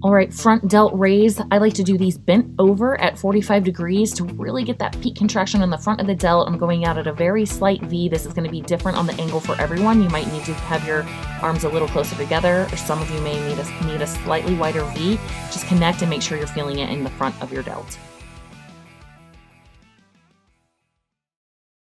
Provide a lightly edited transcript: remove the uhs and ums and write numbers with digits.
All right, front delt raise. I like to do these bent over at 45 degrees to really get that peak contraction on the front of the delt. I'm going out at a very slight V. This is going to be different on the angle for everyone. You might need to have your arms a little closer together, or some of you may need a slightly wider V. Just connect and make sure you're feeling it in the front of your delt.